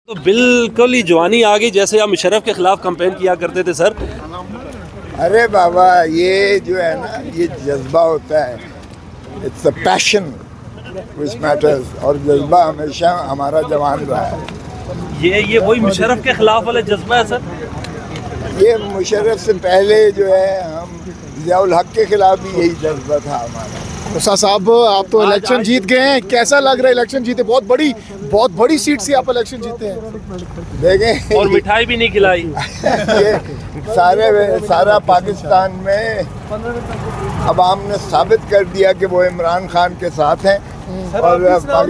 تو بالکل ہی جوانی آ گئی جیسے آپ مشرف کے خلاف کمپین کیا کرتے تھے سر. ارے بابا یہ جو ہے نا یہ جذبہ ہوتا ہے, it's a passion which matters, اور جذبہ ہمیشہ ہمارا جوان رہا ہے. یہ وہی مشرف کے خلاف والا جذبہ ہے سر. یہ مشرف سے پہلے جو ہے ہم ضیاء الحق کے خلاف بھی یہی جذبہ تھا ہمارا. استاد صاحب آپ تو الیکشن جیت گئے ہیں, کیسا لگ رہا ہے الیکشن جیتے؟ بہت بڑی سیٹ سے آپ الیکشن جیتے ہیں. دیکھیں اور مٹھائی بھی نہیں کھلائی. یہ سارا پاکستان میں عوام نے ثابت کر دیا کہ وہ عمران خان کے ساتھ ہیں اور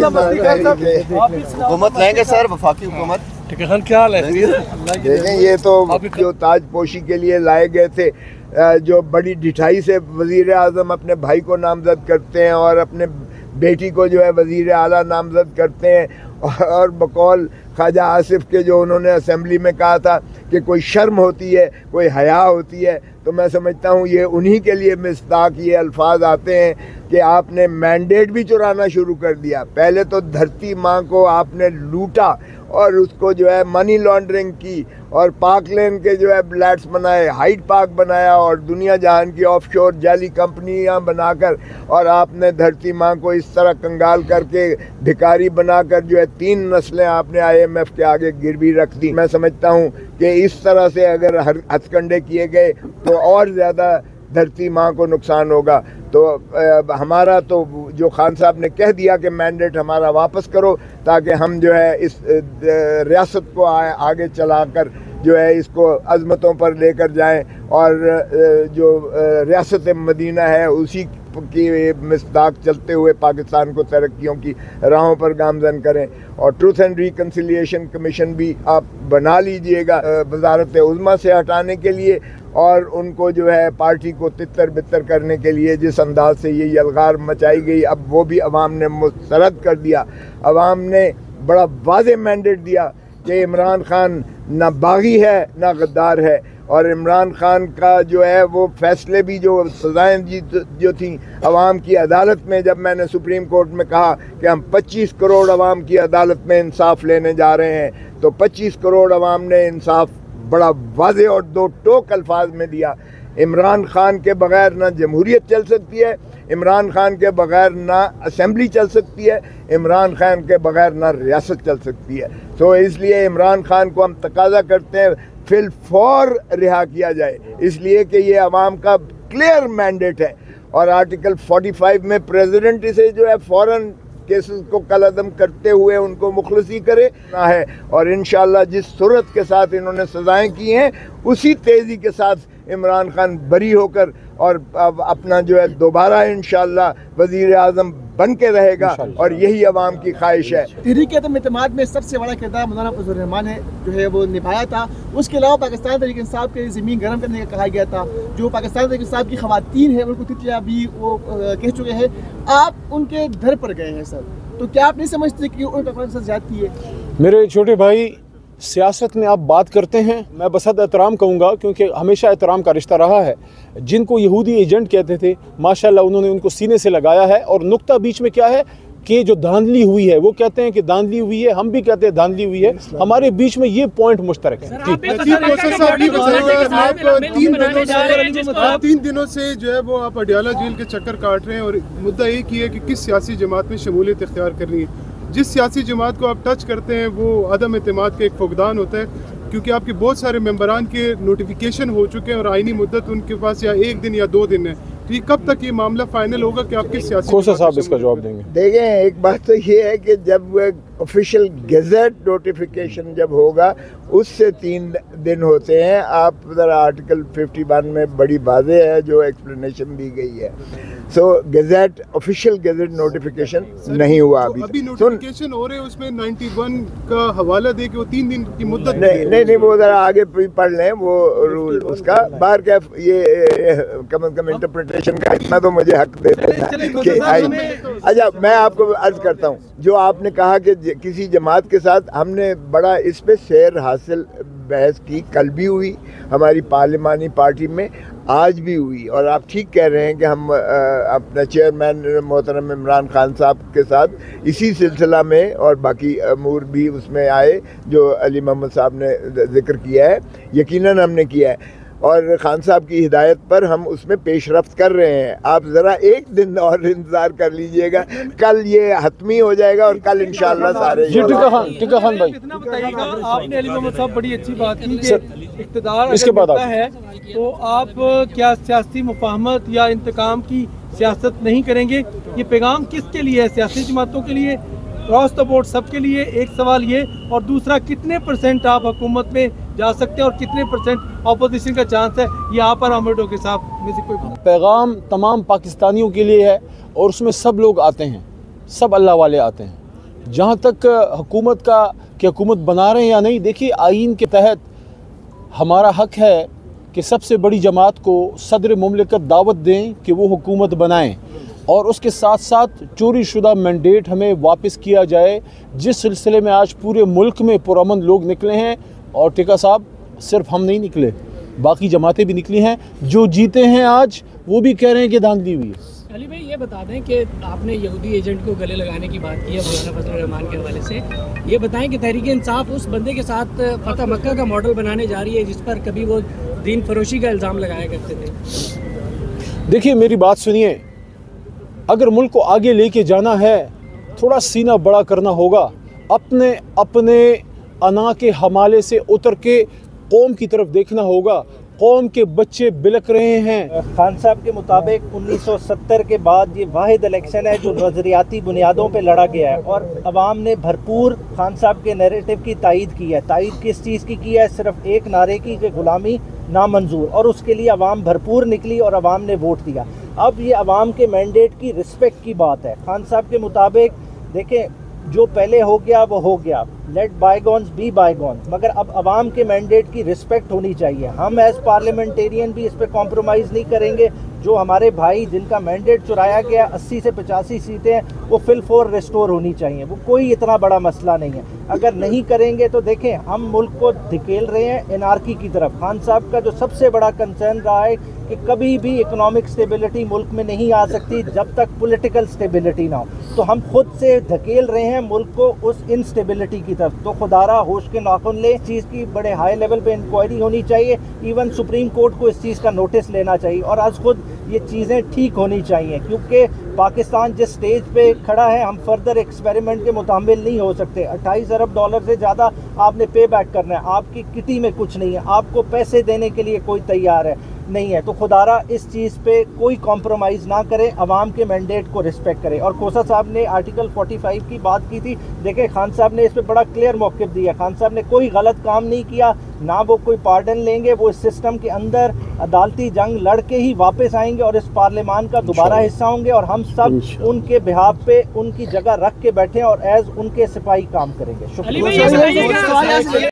حکومت لیں گے سر, وفاقی حکومت. ٹھیک ہے خان, کیا حال ہے؟ دیکھیں یہ تو جو تاج پوشی کے لیے لائے گئے تھے, جو بڑی ڈٹھائی سے وزیر اعظم اپنے بھائی کو نامزد کرتے ہیں اور اپنے بیٹی کو جو ہے وزیر اعلیٰ نامزد کرتے ہیں, اور بقول خواجہ آصف کے جو انہوں نے اسمبلی میں کہا تھا کہ کوئی شرم ہوتی ہے, کوئی حیا ہوتی ہے, تو میں سمجھتا ہوں یہ انہی کے لیے مصداق یہ الفاظ آتے ہیں کہ آپ نے مینڈیٹ بھی چرانا شروع کر دیا. پہلے تو دھرتی ماں کو آپ نے لوٹا اور اس کو جو ہے منی لانڈرنگ کی, اور پاک لین کے جو ہے بلیٹس بنائے, ہائیڈ پارک بنایا, اور دنیا جہان کی آف شور جعلی کمپنیاں بنا کر, اور آپ نے دھرتی ماں کو اس طرح کنگال کر کے بھکاری بنا کر جو ہے 3 نسلیں آپ نے IMF کے آگے گروی رکھ دی. میں سمجھتا ہوں کہ اس طرح سے اگر ہتھ کنڈے کیے گئے تو اور زیادہ دھرتی ماں کو نقصان ہوگا. تو ہمارا تو جو خان صاحب نے کہہ دیا کہ مینڈیٹ ہمارا واپس کرو, تاکہ ہم جو ہے اس ریاست کو آگے چلا کر جو ہے اس کو عظمتوں پر لے کر جائیں, اور جو ریاست مدینہ ہے اسی کی مصداق چلتے ہوئے پاکستان کو ترقیوں کی راہوں پر گامزن کریں. اور ٹروتھ اینڈ ریکنسیلیشن کمیشن بھی آپ بنا لیجئے گا وزارت عظمیٰ سے ہٹانے کے لیے, اور ان کو جو ہے پارٹی کو تتر بتر کرنے کے لیے جس انداز سے یہ یلغار مچائی گئی, اب وہ بھی عوام نے مسترد کر دیا. عوام نے بڑا واضح مینڈیٹ دیا کہ عمران خان نہ باغی ہے نہ غدار ہے, اور عمران خان کا جو ہے وہ فیصلے بھی جو سزائیں جو تھیں عوام کی عدالت میں, جب میں نے سپریم کورٹ میں کہا کہ ہم 25 کروڑ عوام کی عدالت میں انصاف لینے جا رہے ہیں, تو 25 کروڑ عوام نے انصاف بڑا واضح اور 2 ٹوک الفاظ میں دیا. عمران خان کے بغیر نہ جمہوریت چل سکتی ہے, عمران خان کے بغیر نہ اسمبلی چل سکتی ہے, عمران خان کے بغیر نہ ریاست چل سکتی ہے. تو اس لیے عمران خان کو ہم تقاضا کرتے ہیں فی الفور رہا کیا جائے, اس لیے کہ یہ عوام کا کلیئر مینڈیٹ ہے, اور آرٹیکل 45 میں پریزیڈنٹ اسے جو ہے فوراً کیسز کو کالعدم کرتے ہوئے ان کو مخلصی کرے نہ ہے, اور انشاءاللہ جس صورت کے ساتھ انہوں نے سزائیں کی ہیں اسی تیزی کے ساتھ عمران خان بری ہو کر اور اپنا جو ہے دوبارہ انشاءاللہ وزیر اعظم بن کے رہے گا, اور یہی عوام کی خواہش ہے. تحریک عدم اعتماد میں سب سے بڑا کردار مولانا فضل الرحمان نے جو ہے وہ نبھایا تھا. اس کے علاوہ پاکستان تحریک انصاف کے زمین گرم کرنے کا کہا گیا تھا. جو پاکستان تحریک انصاف کی خواتین ہیں ان کو تتیا بھی وہ کہہ چکے ہیں. آپ ان کے گھر پر گئے ہیں سر, تو کیا آپ نہیں سمجھتے کہ ان کا ساتھ زیادتی ہے؟ میرے چھوٹے بھائی, سیاست میں آپ بات کرتے ہیں, میں بصد احترام کہوں گا کیونکہ ہمیشہ احترام کا رشتہ رہا ہے. جن کو یہودی ایجنٹ کہتے تھے ماشاءاللہ انہوں نے ان کو سینے سے لگایا ہے. اور نقطہ بیچ میں کیا ہے کہ جو دھاندلی ہوئی ہے, وہ کہتے ہیں کہ دھاندلی ہوئی ہے, ہم بھی کہتے ہیں دھاندلی ہوئی ہے, ہمارے بیچ میں یہ پوائنٹ مشترک ہے. 3 دنوں سے جو ہے وہ آپ اڈیالہ جیل کے چکر کاٹ رہے ہیں, اور مدعا ایک ہی ہے کہ کس سیاسی جماعت میں شمولیت اختیار کرنی ہے. جس سیاسی جماعت کو آپ ٹچ کرتے ہیں وہ عدم اعتماد کا ایک فقدان ہوتا ہے, کیونکہ آپ کے بہت سارے ممبران کے نوٹیفیکیشن ہو چکے ہیں اور آئینی مدت ان کے پاس یا 1 دن یا 2 دن ہے. تو یہ کب تک یہ معاملہ فائنل ہوگا کہ آپ کس سیاسی کھوسا صاحب اس کا جواب دیں گے؟ دیکھیں ایک بات تو یہ ہے کہ جب آفیشیل گیزٹ نوٹیفیکیشن جب ہوگا اس سے 3 دن ہوتے ہیں. آپ ذرا آرٹیکل 51 میں بڑی واضح ہے جو ایکسپلینیشن دی گئی ہے. So gazette official gazette notification نہیں ہوا ابھی نوٹیفیکیشن ہو رہے ہیں, اس میں 91 کا حوالہ دے کہ وہ 3 دن کی مدت نہیں وہ ذرا آگے پڑھ لیں وہ رول اس کا. باہر کیا یہ کم از کم انٹرپریٹیشن کا اتنا تو مجھے حق دیتے ہیں. اچھا میں آپ کو عرض کرتا ہوں, جو آپ نے کہا کہ کسی جماعت کے ساتھ, ہم نے بڑا اس پہ سیر حاصل बहस की, कल भी हुई हमारी पार्लिमानी पार्टी में, आज भी हुई। और आप ठीक कह रहे हैं कि हम अपना चेयरमैन मोहतरम इमरान खान साहब के साथ इसी सिलसिला में और बाकी अमूर भी उसमें आए जो अली मोहम्मद साहब ने जिक्र किया है, यकीनन हमने किया है और खान साहब की हिदायत पर हम उसमें पेशरफ्त कर रहे हैं। आप ज़रा एक दिन और इंतज़ार कर लीजिएगा, कल ये हतमी हो जाएगा और कल इंशाअल्लाह सारे। जी टिक्का खान भाई, कितना बताइएगा, आपने अली मोहम्मद साहब बड़ी अच्छी बात की कि इक़्तिदार इसके बाद अगर है तो आप क्या सियासी मुफाहमत या इंतकाम की सियासत नहीं करेंगे? ये पैगाम किसके लिए है? सियासी जमातों के लिए, क्रॉस द बोर्ड सबके लिए? एक सवाल ये, और दूसरा कितने % आप हुकूमत में जा सकते हैं और कितने % अपोजिशन का चांस है? ये आप और अमर के साथ में से कोई पैगाम तमाम पाकिस्तानियों के लिए है और उसमें सब लोग आते हैं, सब अल्लाह वाले आते हैं। जहाँ तक हुकूमत का कि हुकूमत बना रहे हैं या नहीं, देखिए आइन के तहत हमारा हक है कि सबसे बड़ी जमात को सदर मुमलिकत दावत दें कि वो हुकूमत बनाएं और उसके साथ साथ चोरी शुदा मैंडेट हमें वापस किया जाए, जिस सिलसिले में आज पूरे मुल्क में पुरअमन लोग निकले हैं। और टिक्का साहब, सिर्फ हम नहीं निकले, बाकी जमातें भी निकली हैं, जो जीते हैं आज वो भी कह रहे हैं कि धांधली हुई है। अली भाई ये बता दें कि आपने यहूदी एजेंट को गले लगाने की बात की है मौलाना फजल रहमान के हवाले से, ये बताएं कि तहरीक इंसाफ उस बंदे के साथ फतह मक्का का मॉडल बनाने जा रही है जिस पर कभी वो दीन फरोशी का इल्ज़ाम लगाया करते थे। देखिए मेरी बात सुनिए, अगर मुल्क को आगे लेके जाना है थोड़ा सीना बड़ा करना होगा, अपने अपने अना के हमाले से उतर के कौम की तरफ देखना होगा। कौम के बच्चे बिलक रहे हैं। खान साहब के मुताबिक 1970 के बाद ये वाहिद इलेक्शन है जो नज़रियाती बुनियादों पे लड़ा गया है और अवाम ने भरपूर खान साहब के नैरेटिव की तायीद की है। तायीद किस चीज़ की है? सिर्फ एक नारे की कि ग़ुलामी नामंजूर, और उसके लिए अवाम भरपूर निकली और अवाम ने वोट दिया। अब ये अवाम के मैंडेट की रिस्पेक्ट की बात है। खान साहब के मुताबिक देखें, जो पहले हो गया वो हो गया, लेट बायगॉन्स बी बायगॉन्स, मगर अब अवाम के मैंडेट की रिस्पेक्ट होनी चाहिए। हम एज पार्लियामेंटेरियन भी इस पर कॉम्प्रोमाइज़ नहीं करेंगे। जो हमारे भाई जिनका मैंडेट चुराया गया 80 से 85 सीटें वो फिल फोर रिस्टोर होनी चाहिए, वो कोई इतना बड़ा मसला नहीं है। अगर नहीं करेंगे तो देखें हम मुल्क को धकेल रहे हैं एनार्की की तरफ। खान साहब का जो सबसे बड़ा कंसर्न रहा है कि कभी भी इकोनॉमिक स्टेबिलिटी मुल्क में नहीं आ सकती जब तक पॉलिटिकल स्टेबिलिटी ना हो, तो हम खुद से धकेल रहे हैं मुल्क को उस इनस्टेबिलिटी की तरफ। तो खुदारा होश के नाखुन ले, इस चीज़ की बड़े हाई लेवल पे इंक्वायरी होनी चाहिए, इवन सुप्रीम कोर्ट को इस चीज़ का नोटिस लेना चाहिए और आज खुद ये चीज़ें ठीक होनी चाहिए, क्योंकि पाकिस्तान जिस स्टेज पे खड़ा है हम फर्दर एक्सपेरिमेंट के मुताबिल नहीं हो सकते। 28 अरब डॉलर से ज़्यादा आपने पे बैक करना है, आपकी किटी में कुछ नहीं है, आपको पैसे देने के लिए कोई तैयार है नहीं है। तो खुदारा इस चीज़ पे कोई कॉम्प्रोमाइज़ ना करें, अवाम के मैंडेट को रिस्पेक्ट करें। और खोसा साहब ने आर्टिकल 45 की बात की थी, देखें खान साहब ने इस पर बड़ा क्लियर मौक़िफ़ दिया। खान साहब ने कोई गलत काम नहीं किया, ना वो कोई पार्डन लेंगे, वो इस सिस्टम के अंदर अदालती जंग लड़ के ही वापस आएंगे और इस पार्लियामान का दोबारा हिस्सा होंगे और हम सब उनके बिहाफ पे उनकी जगह रख के बैठे और एज उनके सिपाही काम करेंगे। शुक्रिया।